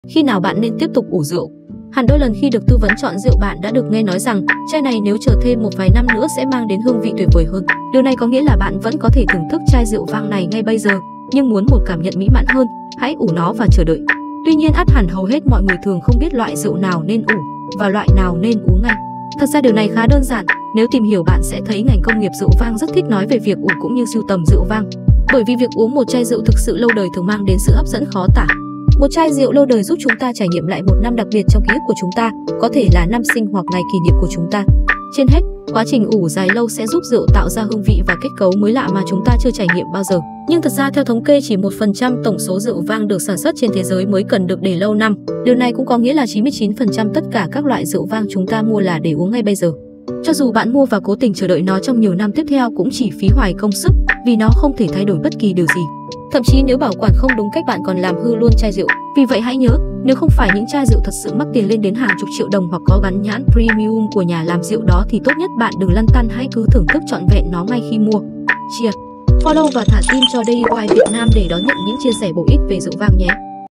Khi nào bạn nên tiếp tục ủ rượu? Hẳn đôi lần khi được tư vấn chọn rượu, bạn đã được nghe nói rằng chai này nếu chờ thêm một vài năm nữa sẽ mang đến hương vị tuyệt vời hơn. Điều này có nghĩa là bạn vẫn có thể thưởng thức chai rượu vang này ngay bây giờ, nhưng muốn một cảm nhận mỹ mãn hơn, hãy ủ nó và chờ đợi. Tuy nhiên, ắt hẳn hầu hết mọi người thường không biết loại rượu nào nên ủ và loại nào nên uống ngay. Thật ra điều này khá đơn giản, nếu tìm hiểu bạn sẽ thấy ngành công nghiệp rượu vang rất thích nói về việc ủ cũng như sưu tầm rượu vang. Bởi vì việc uống một chai rượu thực sự lâu đời thường mang đến sự hấp dẫn khó tả. Một chai rượu lâu đời giúp chúng ta trải nghiệm lại một năm đặc biệt trong ký ức của chúng ta, có thể là năm sinh hoặc ngày kỷ niệm của chúng ta. Trên hết, quá trình ủ dài lâu sẽ giúp rượu tạo ra hương vị và kết cấu mới lạ mà chúng ta chưa trải nghiệm bao giờ. Nhưng thật ra theo thống kê chỉ 1% tổng số rượu vang được sản xuất trên thế giới mới cần được để lâu năm. Điều này cũng có nghĩa là 99% tất cả các loại rượu vang chúng ta mua là để uống ngay bây giờ. Cho dù bạn mua và cố tình chờ đợi nó trong nhiều năm tiếp theo cũng chỉ phí hoài công sức, vì nó không thể thay đổi bất kỳ điều gì. Thậm chí nếu bảo quản không đúng cách bạn còn làm hư luôn chai rượu. Vì vậy hãy nhớ, nếu không phải những chai rượu thật sự mắc tiền lên đến hàng chục triệu đồng hoặc có gắn nhãn premium của nhà làm rượu đó thì tốt nhất bạn đừng lăn tăn, hãy cứ thưởng thức trọn vẹn nó ngay khi mua. Cheers! Follow và thả tim cho DIY Việt Nam để đón nhận những chia sẻ bổ ích về rượu vang nhé.